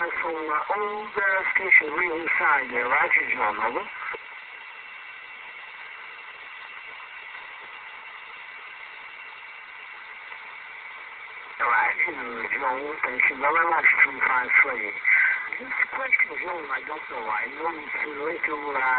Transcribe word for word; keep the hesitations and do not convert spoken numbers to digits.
line from uh, old uh, station Ring Side there, Roger John, over. Alright, John, thank you very much, two five three. Just a question, John, I don't know, I know it's related to... Uh,